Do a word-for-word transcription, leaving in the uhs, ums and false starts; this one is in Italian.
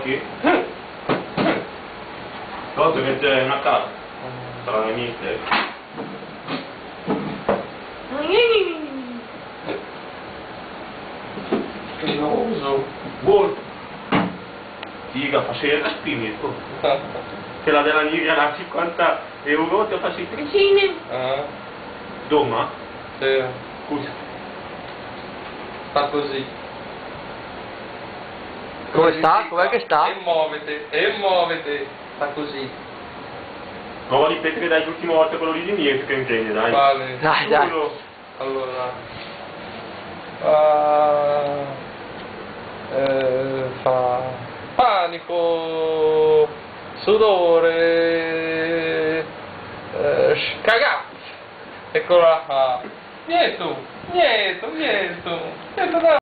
Giochi? Dopo mette una casa. Sarà niente. Noioso. Buono. Figa, fa sei respiri. Che la della Niria da cinquanta euro ti fa sei tricini. Ah, Doma? sì. Scusa. Sta così. Come sta? Com'è che sta? E muovete, e muovete. Sta così. Prova a ripetere dai l'ultima volta quello lì di niente che intendi, dai. Vale. Dai, dai. Solo. Allora. Ah, eh, fa panico, sudore, eh, cagazzo. Eccola qua. Niente, niente, niente. Niente, dai.